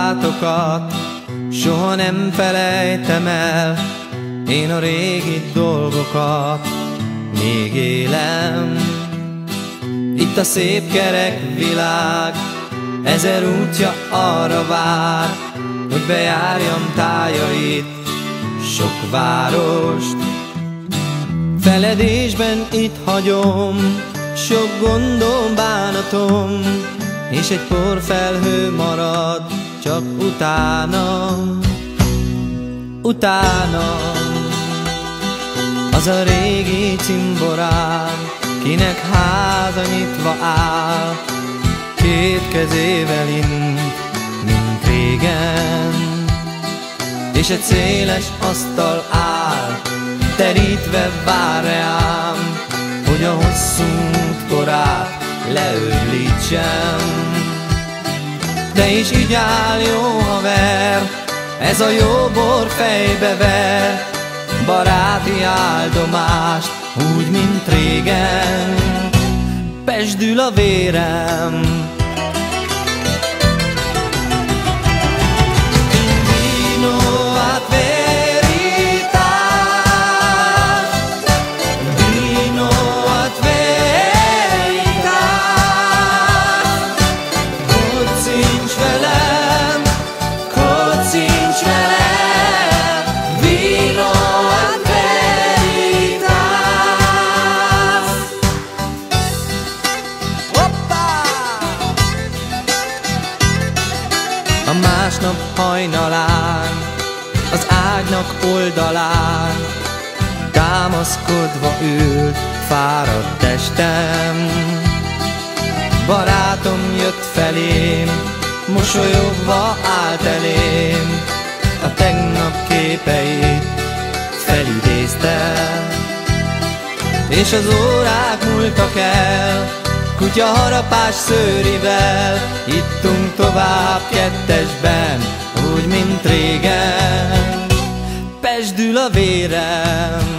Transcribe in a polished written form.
barátokat soha nem felejtem el, én a régi dolgokat még élem. Itt a szép kerek világ, ezer útja arra vár, hogy bejárjam tájait, sok várost. Feledésben itt hagyom sok gondom, bánatom, és egy porfelhő marad csak utánam. Az a régi cimborám, kinek háza nyitva áll, két kezével int, mint régen. És egy széles asztal áll, terítve vár rám, hogy a hosszú út korát leöblítsem. Te is így áll, jó haver, ez a jó bor fejbe ver, baráti áldomást, úgy, mint régen. Pesdül a vérem, a másnap hajnalán, az ágynak oldalán, támaszkodva ült fáradt testem. Barátom jött felém, mosolyogva állt elém, a tegnap képeit felidézte. És az órák múltak el, kutyaharapás szőrivel, ittunk tovább kettesben, úgy, mint régen. Pesdül a vérem,